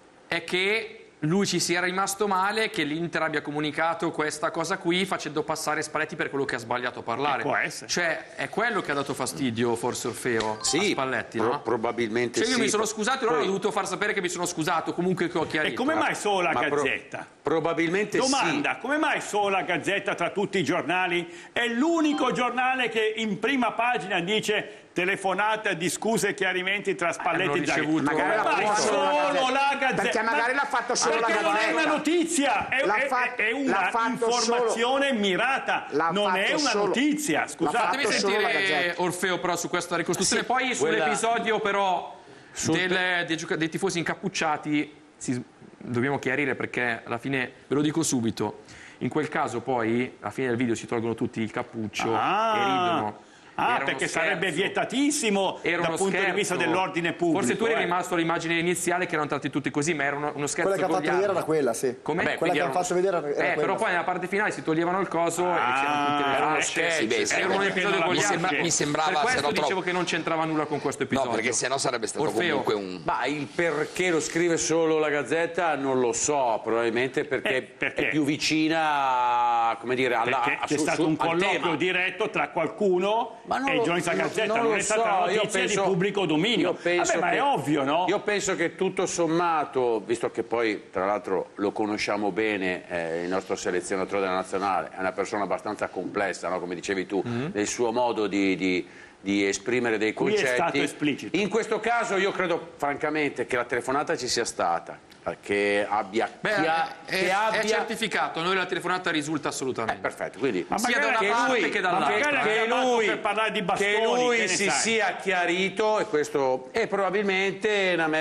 S3: è che lui ci sia rimasto male, che l'Inter abbia comunicato questa cosa qui facendo passare Spalletti per quello che ha sbagliato a parlare.
S2: Eh, può essere.
S3: Cioè, è quello che ha dato fastidio forse Orfeo a
S1: Sì,
S3: Spalletti,
S1: pro-
S3: no?
S1: probabilmente
S3: Cioè io
S1: sì.
S3: mi sono scusato e allora
S1: Poi-
S3: ho dovuto far sapere che mi sono scusato, comunque che ho chiarito.
S2: E come mai solo la
S1: Ma pro-
S2: Gazzetta?
S1: probabilmente
S2: Domanda, come mai solo la Gazzetta tra tutti i giornali è l'unico giornale che in prima pagina dice telefonata di scuse e chiarimenti tra Spalletti
S3: hanno
S2: e Zaghi?
S3: ricevuto-
S5: Magari l'ha
S2: Come mai
S5: fatto solo la
S2: solo
S5: Gazzetta?
S2: la Gazzetta?
S5: Perché magari l'ha fatto solo la
S2: Perché non è
S5: Gazzetta.
S2: una notizia, è,
S5: L'ha
S2: è-
S5: fatto-
S2: è
S5: l'ha
S2: una
S5: fatto
S2: informazione mirata,
S5: L'ha
S2: non è
S5: fatto
S2: una
S5: solo-
S2: notizia,
S5: l'ha
S2: scusate.
S3: Fatemi
S5: fatto solo la
S3: sentire
S5: Gazzetta.
S3: Orfeo però su questa ricostruzione. Poi
S1: quella-
S3: sull'episodio però
S1: Sul-
S3: del- dei, gioca- dei tifosi incappucciati si- dobbiamo chiarire perché alla fine, ve lo dico subito, in quel caso poi alla fine del video si tolgono tutti il cappuccio
S2: Ah.
S3: e ridono.
S2: Ah,
S3: Era
S2: perché
S3: uno
S2: sarebbe
S3: scherzo.
S2: vietatissimo
S3: Era
S2: dal
S3: uno
S2: punto di
S3: scherzo.
S2: vista dell'ordine pubblico.
S3: Forse tu eri
S2: eh.
S3: rimasto all'immagine iniziale che erano tratti tutti così, ma era uno, uno scherzo
S4: Quella che ha fatto
S3: goliardo.
S4: vedere era quella, sì.
S3: Come?
S1: Vabbè,
S4: Quella
S3: Quindi
S4: che
S3: era
S4: hanno
S3: uno-
S4: fatto vedere era
S3: Eh,
S4: quella.
S3: però poi nella parte finale si toglievano il coso e c'erano tutte le
S2: Ah,
S3: fasce.
S6: sì, beh, sì,
S3: era un
S6: perché
S3: episodio
S2: non la-
S6: mi,
S3: goliardo.
S6: sembra- mi sembrava
S3: Per questo
S6: se no
S3: dicevo
S6: troppo-
S3: che non c'entrava nulla con questo episodio.
S6: No, perché sennò sarebbe stato
S3: Orfeo.
S6: comunque un...
S1: Ma il perché lo scrive solo la Gazzetta non lo so, probabilmente perché,
S2: Eh, perché?
S1: è più vicina, come dire, alla,
S2: Perché
S1: a-
S2: c'è
S1: su-
S2: stato
S1: su-
S2: un
S1: al
S2: colloquio
S1: tema.
S2: diretto tra qualcuno
S1: Ma non
S2: e il
S1: lo-
S2: giornalista
S1: non-
S2: Gazzetta,
S1: non
S2: non,
S1: lo
S2: è stata
S1: so,
S2: una
S1: io
S2: notizia
S1: penso-
S2: di pubblico dominio.
S1: io penso
S2: Vabbè, ma
S1: che-
S2: è ovvio, no?
S1: Io penso che tutto sommato, visto che poi tra l'altro lo conosciamo bene, eh, il nostro selezionatore della nazionale è una persona abbastanza complessa, no? Come dicevi tu, nel suo modo di, di- di esprimere dei
S2: Qui è
S1: concetti.
S2: stato esplicito.
S1: In questo caso io credo francamente che la telefonata ci sia stata, che abbia...
S3: Beh,
S1: chia-
S3: è,
S1: che
S3: è
S1: abbia...
S3: certificato, a noi la telefonata risulta assolutamente.
S1: Perfetto, quindi
S2: Ma
S3: sia da
S2: magari
S3: una
S2: che
S3: parte
S1: lui-
S3: che
S2: ma
S3: dall'altra.
S2: magari ha
S1: che
S2: chiamato
S1: lui,
S2: per parlare di bastoni,
S1: che lui
S2: che ne
S1: si
S2: sai?
S1: sia chiarito e questo è probabilmente una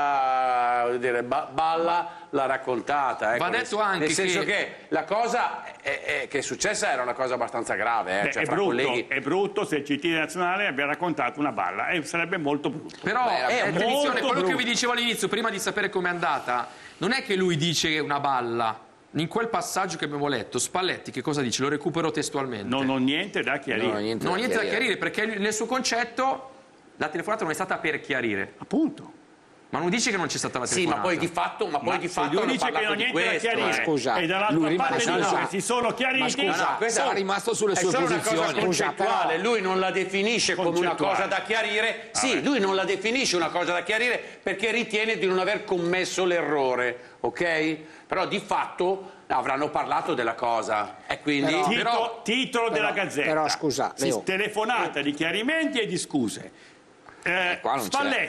S1: mezza voglio dire, ba- balla l'ha raccontata, ecco.
S3: Va detto anche
S1: nel senso
S3: che-
S1: che, la cosa è, è- che è successa era una cosa abbastanza grave, eh,
S2: Beh,
S1: cioè
S2: è,
S1: fra
S2: brutto,
S1: colleghi.
S2: è brutto se il C T nazionale abbia raccontato una balla, e sarebbe molto brutto.
S3: Però,
S6: Beh,
S3: eh,
S1: è
S3: attenzione,
S2: molto
S3: quello che
S2: brutto.
S3: vi dicevo all'inizio, prima di sapere com'è andata, non è che lui dice che è una balla. In quel passaggio che abbiamo letto, Spalletti che cosa dice? Lo recupero testualmente.
S2: Non ho niente da chiarire.
S6: No, niente
S3: non ho
S6: da
S3: niente da
S6: chiarire.
S3: chiarire, perché nel suo concetto la telefonata non è stata per chiarire.
S2: Appunto.
S3: Ma non dice che non c'è stata la
S1: Sì,
S3: telefonata.
S1: ma poi di fatto, ma poi
S2: Ma
S1: di
S2: se
S1: fatto
S2: lui
S1: hanno
S2: dice che
S1: parlato
S2: non
S1: di
S2: ha niente da
S1: questo,
S2: chiarire
S1: eh.
S5: Scusa,
S2: e
S5: lui
S2: dall'altra
S5: rimane-
S2: parte dice
S5: scusa.
S2: che si sono chiariti,
S1: No, no, questa
S6: Sarà rimasto sulle
S1: è
S6: sue
S1: solo una cosa
S6: posizioni.
S1: concettuale,
S5: Scusa,
S1: lui non la definisce come una
S2: Concettuale.
S1: cosa da chiarire, sì, lui non la definisce una cosa da chiarire perché ritiene di non aver commesso l'errore, ok? Però di fatto avranno parlato della cosa e quindi...
S5: Però-
S2: Tito-
S3: Però-
S2: titolo della Gazzetta.
S5: però, scusa,
S2: Si-
S5: Leo.
S2: telefonata di chiarimenti e di scuse. Eh,
S6: qua non c'è.
S2: Spalletti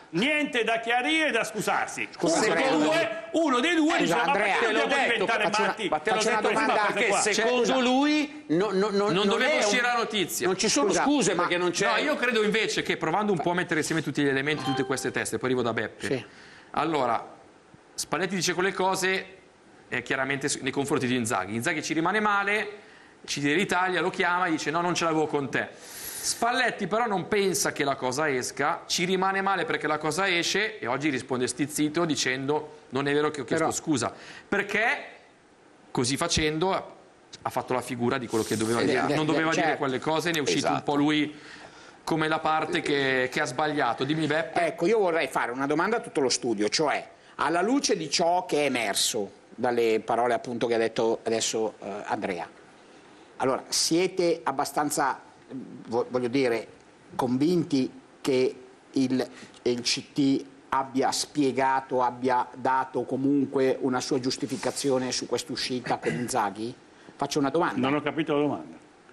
S2: niente da chiarire e da scusarsi.
S5: Scusa,
S2: uno,
S5: Andrea,
S2: due, uno dei due
S5: Scusa,
S2: dice, ma
S5: Andrea,
S2: perché
S5: te l'ho
S2: dobbiamo
S1: detto,
S2: diventare
S5: faccio una-
S2: matti?
S1: Ma te l'ho
S5: Faccio una
S1: detto prima
S5: domanda,
S1: perché
S5: scusa.
S1: secondo
S5: Scusa.
S1: lui no- no- no-
S3: Non doveva
S1: è un-
S3: uscire la notizia.
S1: Non ci sono
S5: Scusa,
S1: scuse
S5: ma-
S1: perché non c'è.
S3: No, io credo invece che provando un po' a mettere insieme tutti gli elementi, tutte queste teste, poi arrivo da Beppe.
S5: Sì.
S3: Allora, Spalletti dice quelle cose eh, chiaramente su- nei confronti di Inzaghi. Inzaghi ci rimane male, ci dice l'Italia, lo chiama e dice no, non ce l'avevo con te. Spalletti però non pensa che la cosa esca, ci rimane male perché la cosa esce e oggi risponde stizzito dicendo non è vero che ho chiesto
S5: Però-
S3: scusa. Perché così facendo ha fatto la figura di quello che doveva
S5: Eh,
S3: dire.
S5: eh,
S3: Non doveva
S5: certo.
S3: dire quelle cose, ne è uscito
S6: Esatto.
S3: un po' lui come la parte che, che ha sbagliato. Dimmi Beppe.
S5: Ecco, io vorrei fare una domanda a tutto lo studio, cioè alla luce di ciò che è emerso dalle parole appunto che ha detto adesso eh, Andrea. Allora, siete abbastanza, vo- voglio dire, convinti che il, il C T abbia spiegato, abbia dato comunque una sua giustificazione su quest'uscita con Inzaghi? Faccio una domanda.
S2: Non ho capito la domanda.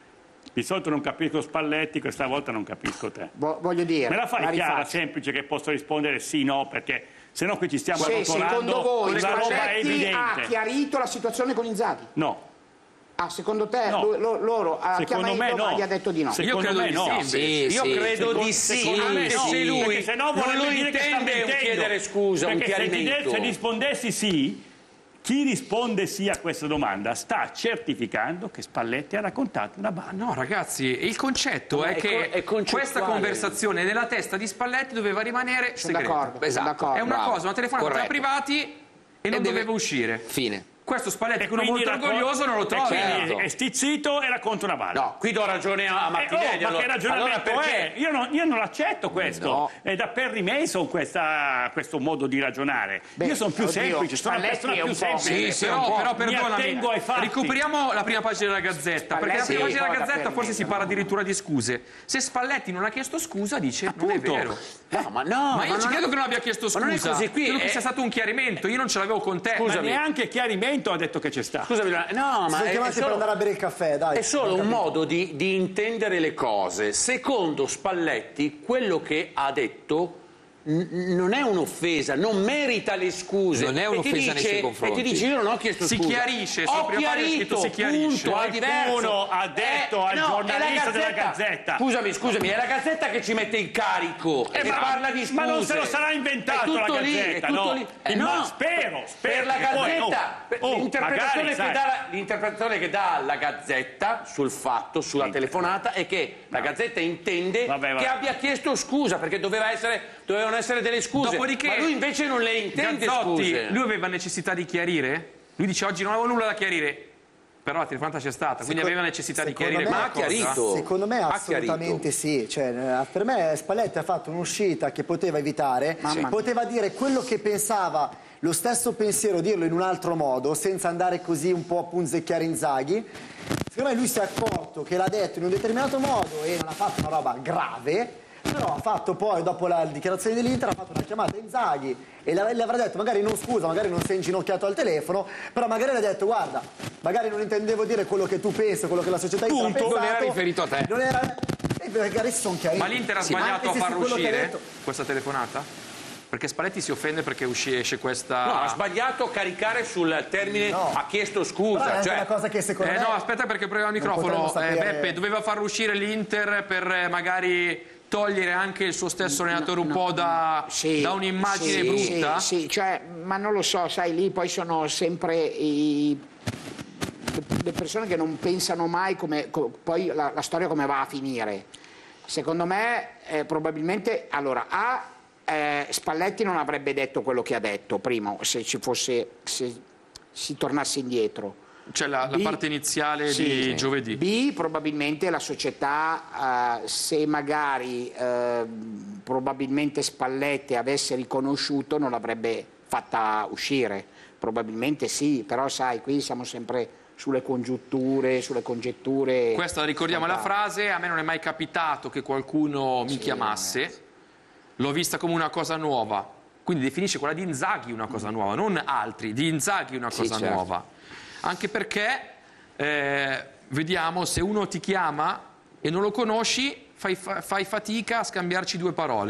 S2: Di solito non capisco Spalletti, questa volta non capisco te.
S5: Vo- voglio dire,
S2: Me la fai chiara,
S5: rifaccio.
S2: semplice, che posso rispondere sì, no, perché se no qui ci stiamo
S5: Se
S2: rotolando
S5: secondo voi
S2: una roba
S5: Spalletti ha
S2: evidente.
S5: chiarito la situazione con Inzaghi?
S2: No.
S5: Ah, secondo te
S2: No.
S5: lo- lo- loro ha
S2: Secondo me
S5: chiamato,
S2: no.
S5: gli ha detto di no?
S2: Se-
S3: Io
S2: secondo
S3: credo
S2: me
S3: di
S2: no.
S3: sì, invece.
S6: Sì,
S1: Io
S6: sì.
S1: credo
S2: Secondo-
S1: di sì,
S2: secondo me
S1: anche
S2: no,
S1: se lui
S2: perché se no
S1: non
S2: vorrebbe
S1: lo
S2: dire che sta
S1: intende un
S2: mentendo.
S1: chiedere scusa, un
S2: Perché se, ti de-
S1: chiarimento.
S2: se rispondessi sì, chi risponde sì a questa domanda sta certificando che Spalletti ha raccontato una banda.
S3: No, ragazzi, il concetto
S1: Ma
S3: è,
S1: è
S3: che
S1: co- è concettuale.
S3: questa conversazione nella testa di Spalletti doveva rimanere
S5: Sono
S3: segreta.
S5: d'accordo, sono
S6: Esatto.
S5: d'accordo.
S3: È una
S6: Bravo.
S3: cosa, una telefonata tra
S6: Corretto.
S3: privati e non
S6: deve-
S3: doveva uscire.
S6: Fine.
S3: Questo Spalletti,
S2: E
S3: che uno
S2: quindi
S3: molto
S2: racco-
S3: orgoglioso, non lo
S2: e
S3: trova.
S2: quindi
S6: Certo.
S2: è stizzito e racconta una balla.
S1: No, qui do ragione a
S2: Eh,
S1: Martinelli.
S2: oh, ma
S1: allora.
S2: che ragionamento
S1: Allora perché?
S2: è? Io non, io non accetto questo.
S6: No.
S2: È da Perry Mason questa- questo modo di ragionare.
S5: Beh,
S2: io sono più
S5: oddio,
S2: semplice, sono una
S5: Spalletti
S2: persona
S5: è
S2: più
S5: un po'-
S2: semplice.
S3: Sì,
S2: però,
S3: però, però
S2: mi
S3: perdonami,
S2: attengo ai fatti.
S3: recuperiamo la prima pagina della Gazzetta, perché la
S5: Spalletti
S3: prima pagina della
S5: ricorda
S3: Gazzetta
S5: per
S3: forse
S5: me,
S3: si
S5: no?
S3: parla addirittura di scuse. Se Spalletti non ha chiesto scusa, dice non è
S1: Appunto.
S3: vero.
S1: No, ma no,
S3: Ma io
S1: non
S3: ci
S1: è-
S3: credo che non abbia chiesto scusa.
S1: ma non è così, qui
S3: credo che
S1: è-
S3: sia stato un chiarimento, io non ce l'avevo con te.
S2: Ma
S1: Scusami.
S2: neanche chiarimento ha detto che c'è stato.
S1: Scusami, no, ma
S4: Sono
S1: è, è
S4: chiamati per
S1: solo,
S4: andare a bere il caffè, dai.
S1: è solo un modo di, di intendere le cose. Secondo Spalletti, quello che ha detto n- non è un'offesa, non merita le scuse.
S6: Non è
S1: E ti
S6: un'offesa nei
S1: dice-
S6: suoi confronti.
S1: E ti dice io non ho chiesto
S3: Si
S1: scusa.
S3: chiarisce, sulla
S1: ho
S3: prima pagina è scritto
S1: chiarito,
S3: si chiarisce.
S1: punto, è diverso.
S2: Qualcuno ha detto al
S1: no, è la
S2: giornalista della Gazzetta.
S1: Scusami, scusami, è la Gazzetta che ci mette in carico
S2: Eh,
S1: e
S2: ma-
S1: parla di scuse.
S2: ma non se lo sarà inventato
S1: È tutto
S2: la
S1: lì,
S2: Gazzetta,
S1: è tutto
S2: no?
S1: lì.
S2: Eh,
S1: no,
S2: ma spero, spero
S1: per la
S2: che poi-
S1: Gazzetta,
S2: oh,
S1: per-
S2: oh,
S1: l'interpretazione,
S2: magari,
S1: che
S2: sai.
S1: dà la, l'interpretazione che dà la Gazzetta sul fatto, sulla telefonata, è che la Gazzetta intende
S2: Vabbè, vabbè.
S1: che abbia chiesto scusa perché doveva essere, dovevano essere delle scuse.
S3: Dopodiché,
S1: ma lui invece non le intende
S3: Gazzotti,
S1: scuse.
S3: lui aveva necessità di chiarire? Lui dice oggi non avevo nulla da chiarire, però la telefonata c'è stata, quindi
S4: Seco-
S3: aveva necessità di
S4: secondo
S3: chiarire
S4: me-
S1: Ma ha
S3: qualcosa.
S1: chiarito.
S4: Secondo me
S1: Ha
S4: assolutamente sì, cioè, eh, per me Spalletti ha fatto un'uscita che poteva evitare,
S5: Mamma mia.
S4: poteva dire quello che pensava, lo stesso pensiero, dirlo in un altro modo, senza andare così un po' a punzecchiare Inzaghi. Secondo me lui si è accorto che l'ha detto in un determinato modo e non ha fatto una roba grave, però ha fatto poi, dopo la dichiarazione dell'Inter, ha fatto una chiamata a Inzaghi e le, le avrà detto, magari non scusa, magari non sei inginocchiato al telefono, però magari le ha detto, guarda, magari non intendevo dire quello che tu pensi, quello che la società Inter ha
S2: Punto.
S4: pensato.
S6: Non era riferito a te.
S4: Non era... E magari si sono chiariti.
S3: Ma l'Inter ha
S4: Sì, ma
S3: sbagliato a
S4: anche se
S3: farlo
S4: su quello che ha
S3: uscire
S4: detto-
S3: questa telefonata? Perché Spalletti si offende perché usci- esce questa...
S1: No, ha sbagliato a caricare sul termine
S4: No.
S1: ha chiesto
S4: Però è
S1: scusa.
S4: anche
S1: Cioè,
S4: una cosa che secondo
S3: Eh
S4: me...
S3: no, aspetta perché proviamo il
S4: non
S3: microfono.
S4: potremmo
S3: Eh,
S4: sapere-
S3: Beppe, doveva far uscire l'Inter per eh, magari togliere anche il suo stesso allenatore un
S5: no,
S3: po' da,
S5: Sì,
S3: da un'immagine
S5: sì,
S3: brutta?
S5: Sì, sì, cioè, ma non lo so, sai, lì poi sono sempre i- le- le persone che non pensano mai come, co- poi la, la storia come va a finire. Secondo me, eh, probabilmente, allora, A, eh, Spalletti non avrebbe detto quello che ha detto, primo, se ci fosse, se si tornasse indietro.
S3: Cioè la, la
S5: B-
S3: parte iniziale
S5: sì,
S3: di
S5: sì.
S3: giovedì.
S5: B, probabilmente la società, eh, se magari eh, probabilmente Spalletti avesse riconosciuto, non l'avrebbe fatta uscire. Probabilmente sì, però sai, qui siamo sempre sulle congiunture, sulle congetture.
S3: Questa la ricordiamo la frase, a me non è mai capitato che qualcuno mi chiamasse, l'ho vista come una cosa nuova. Quindi definisce quella di Inzaghi una cosa nuova, non altri, di Inzaghi una
S5: Sì,
S3: cosa
S5: certo.
S3: nuova. Anche perché, eh, vediamo, se uno ti chiama e non lo conosci, fai, fa- fai fatica a scambiarci due parole.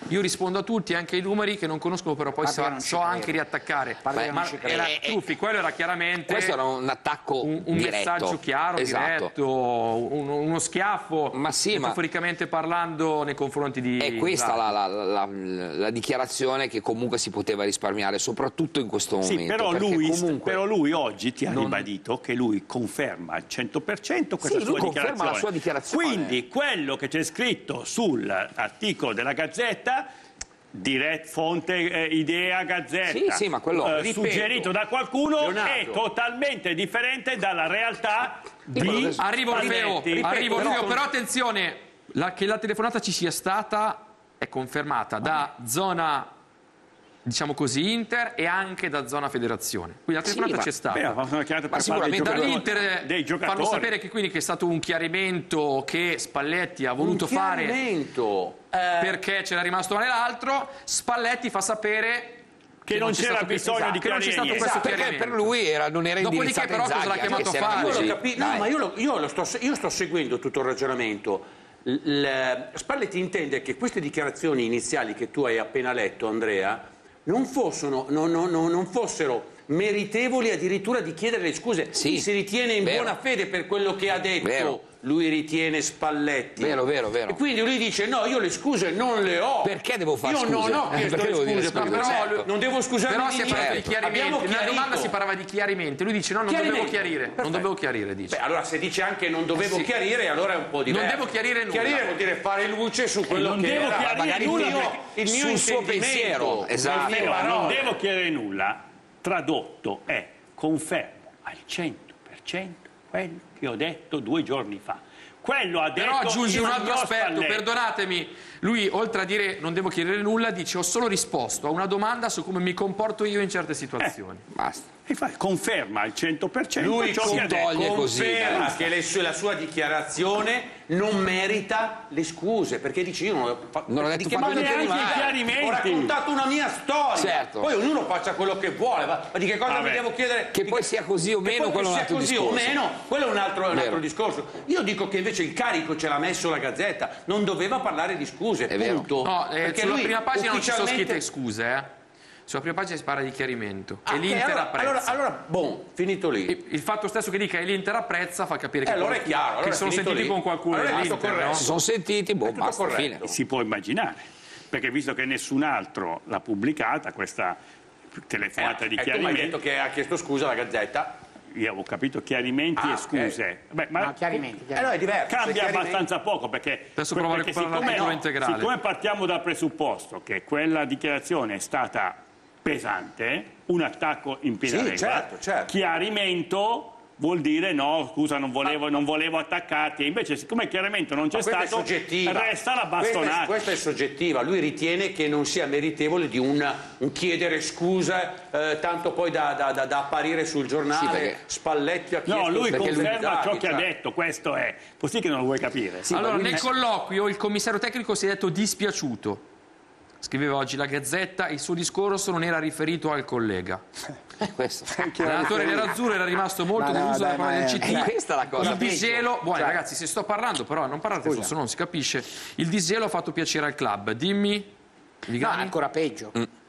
S3: io rispondo a tutti, anche ai numeri che non conosco, però poi
S5: Guarda,
S3: so,
S5: non ci
S3: so
S5: credo.
S3: anche riattaccare.
S5: Guarda,
S3: Beh,
S5: non
S3: ma
S5: ci credo.
S3: era,
S6: Eh, eh,
S3: Truffi, quello era chiaramente
S6: Questo era un attacco
S3: un, un
S6: diretto.
S3: messaggio chiaro,
S6: Esatto.
S3: diretto, uno, uno schiaffo,
S6: Ma sì, ma-
S3: metaforicamente parlando, nei confronti di...
S6: È questa
S3: Zara.
S6: la, la- la- la dichiarazione che comunque si poteva risparmiare, soprattutto in questo
S2: Sì,
S6: momento.
S2: però
S6: perché
S2: lui,
S6: comunque-
S2: però lui oggi ti ha
S6: non-
S2: ribadito che lui conferma al cento per cento questa
S6: Sì, lui
S2: sua
S6: conferma
S2: dichiarazione.
S6: la sua dichiarazione.
S2: Quindi quello che c'è scritto sull'articolo della Gazzetta, dirett fonte, eh, idea, Gazzetta,
S6: Sì, sì, ma quello-
S2: eh,
S1: ripeto,
S2: suggerito da qualcuno,
S1: Leonardo.
S2: è totalmente differente dalla realtà di
S3: Arrivo, Orfeo,
S2: Spalletti.
S3: arrivo,
S2: Però-
S3: Orfeo, però attenzione, la- che la telefonata ci sia stata è confermata da zona, diciamo così, Inter e anche da zona Federazione. Quindi la
S6: Sì,
S3: telefonata
S6: ma-
S3: c'è stata.
S2: Beh, ma sono chiamate
S6: Ma
S2: per fare dei
S6: sicuramente
S2: giocatori-
S3: Dall'Inter
S2: dei giocatori.
S3: fanno sapere che quindi che è stato un chiarimento che Spalletti ha voluto
S1: Un
S3: fare
S1: chiarimento. Eh,
S3: perché c'era rimasto male l'altro. Spalletti fa sapere
S2: Che non
S3: c'è
S2: c'era
S3: stato
S2: bisogno
S3: esatto,
S2: di
S3: che non c'è stato
S2: chiarire
S3: questo
S6: Perché
S3: chiarimento.
S6: per lui era, non era
S3: Dopodiché
S6: indirizzata
S3: però cosa
S6: Inzaghi,
S3: l'ha
S6: anche
S3: chiamato
S6: se
S3: a
S6: era
S3: fare?
S1: Io,
S6: così.
S1: lo capi- no,
S6: Dai.
S1: ma io, lo- io lo sto, io sto seguendo tutto il ragionamento. L- l- Spalletti intende che queste dichiarazioni iniziali che tu hai appena letto, Andrea, non, fossero, non, non- non- non fossero meritevoli addirittura di chiedere le scuse.
S6: Sì,
S1: Lui si ritiene in
S6: vero.
S1: buona fede per quello che ha detto.
S6: Vero.
S1: Lui ritiene Spalletti.
S6: Vero, vero, vero.
S1: E quindi lui dice: no, io le scuse non le ho.
S6: Perché devo fare
S1: io
S6: scuse?
S1: non ho
S6: Eh,
S1: chiesto
S6: perché
S1: le
S6: devo dire
S1: scuse,
S6: scuse?
S1: però
S6: Certo.
S1: non devo scusarmi
S3: Però
S1: di
S3: si è parlato di
S1: niente.
S3: chiarimenti.
S1: Abbiamo
S3: Nella
S1: chiarito.
S3: domanda si parlava di chiarimenti. Lui dice no, non
S1: Chiarimenti.
S3: dovevo chiarire.
S1: Perfetto.
S3: Non dovevo chiarire, dice.
S1: Beh, allora se dice anche non dovevo chiarire, allora è un po' diverso.
S3: Non devo chiarire nulla.
S1: Chiarire vuol dire fare luce su quello
S2: non
S1: che
S2: devo
S1: era
S2: chiarire
S1: magari
S2: nulla
S1: il mio,
S2: perché-
S1: il mio
S6: sul suo
S1: intendimento,
S6: pensiero.
S1: le
S6: Esatto.
S1: mie
S2: Però non
S1: parole.
S2: devo chiedere nulla, tradotto è confermo al cento per cento quello che ho detto due giorni fa. Quello ha detto
S3: Però aggiungi
S2: il
S3: un altro
S2: signor
S3: aspetto,
S2: Spalletti.
S3: perdonatemi, lui oltre a dire non devo chiedere nulla dice ho solo risposto a una domanda su come mi comporto io in certe situazioni.
S6: Basta.
S2: E fa- conferma al cento per cento
S1: Lui
S2: ciò che ha detto.
S6: toglie così,
S1: conferma
S6: dai.
S1: che le sue- la sua dichiarazione non merita le scuse, perché dice io non ho, fa-
S6: Non ho detto
S1: di che
S6: fatto
S1: modo
S2: neanche
S1: devo
S2: i
S1: fare?
S2: chiarimenti.
S1: Ho raccontato una mia storia.
S6: Certo.
S1: Poi ognuno faccia quello che vuole, ma ma di che cosa
S2: Vabbè.
S1: mi devo chiedere?
S6: Che
S1: di
S6: poi sia così o
S1: che
S6: meno,
S1: poi
S6: quello è un
S1: sia
S6: altro
S1: così
S6: discorso.
S1: o meno, quello è un altro, è un
S6: Vero.
S1: altro discorso. Io dico che invece il carico ce l'ha messo la Gazzetta, non doveva parlare di scuse,
S6: È vero.
S1: punto.
S3: No, eh,
S1: Perché
S3: sulla
S1: lui
S3: prima pagina non ci sono
S1: ufficialmente-
S3: scritte scuse, eh. Sulla prima pagina si parla di chiarimento.
S1: Ah,
S3: e
S1: ok,
S3: l'Inter
S1: allora,
S3: apprezza.
S1: allora, allora, boh, finito lì.
S3: E il fatto stesso che dica e l'Inter apprezza fa capire
S1: Eh,
S3: che,
S1: allora è chiaro, allora
S3: che
S1: è
S3: sono
S1: finito
S3: sentiti
S1: lì.
S3: con qualcuno
S1: Allora è tutto
S3: dell'Inter,
S1: corretto.
S3: no?
S6: Si sono sentiti, boh,
S1: tutto
S6: basta,
S1: corretto.
S6: fine.
S2: Si può immaginare, perché visto che nessun altro l'ha pubblicata questa telefonata di
S1: Eh, tu mi hai
S2: chiarimenti,
S1: detto che ha chiesto scusa alla Gazzetta.
S2: io avevo capito chiarimenti
S1: Ah,
S2: e
S1: ok.
S2: scuse. Beh, ma
S5: No, chiarimenti,
S1: Eh,
S5: chiarimenti.
S1: no, è diverso. se
S2: cambia
S1: chiarimenti-
S2: abbastanza poco perché,
S3: Adesso provo a
S2: perché
S3: recuperare
S2: siccome,
S3: l'articolo integrale.
S2: siccome partiamo dal presupposto che quella dichiarazione è stata pesante, un attacco in piena
S1: Sì,
S2: regola,
S1: certo, certo.
S2: chiarimento vuol dire no, scusa, non volevo, non volevo attaccarti. Invece, siccome il chiarimento non c'è
S1: Ma questa è
S2: stato,
S1: soggettiva.
S2: resta la
S1: Questa è-
S2: bastonata.
S1: Questa è soggettiva. Lui ritiene che non sia meritevole di un, un chiedere scusa, eh, tanto poi da, da- da- da apparire sul giornale.
S6: Sì, perché-
S1: Spalletti ha chiesto
S2: No, lui
S1: scusa.
S2: conferma ciò che ha
S1: Cioè,
S2: detto, questo è. Così che non lo vuoi capire.
S3: Allora,
S6: lui
S3: nel
S6: dice-
S3: colloquio il commissario tecnico si è detto dispiaciuto. Scriveva oggi la Gazzetta, il suo discorso non era riferito al collega.
S6: Questo.
S3: L'allenatore nerazzurro era rimasto molto
S5: Ma no,
S3: deluso dalla
S5: dai,
S3: parola
S5: ma
S3: del
S5: è-
S3: C T.
S6: è questa la cosa
S3: Il
S6: peggio.
S3: disgelo, buoni
S5: Cioè-
S3: ragazzi, se sto parlando però non parlate, se no non si capisce. Il disgelo ha fatto piacere al club. Dimmi,
S5: No, è
S3: Vigani.
S5: ancora peggio.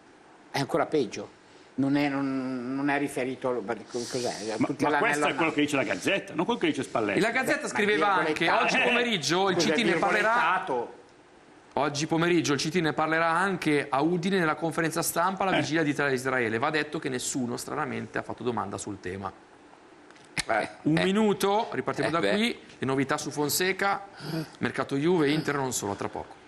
S5: È ancora peggio. Non è, non, non è riferito. Cos'è?
S2: Ma,
S5: Tutti
S2: ma
S5: all'anello
S2: questo è
S5: al
S2: quello che dice la Gazzetta, non quello che dice Spalletti.
S3: La Gazzetta
S5: Ma
S3: scriveva anche
S5: virgolettato.
S3: oggi pomeriggio il C
S5: Scusa,
S3: T ne parlerà.
S5: virgolettato.
S3: Oggi pomeriggio il C T ne parlerà anche a Udine nella conferenza stampa alla vigilia di Italia-Israele. Va detto che nessuno, stranamente, ha fatto domanda sul tema. Un minuto, ripartiamo
S6: Eh,
S3: da
S6: beh.
S3: qui, le novità su Fonseca, mercato Juve, Inter, non solo, tra poco.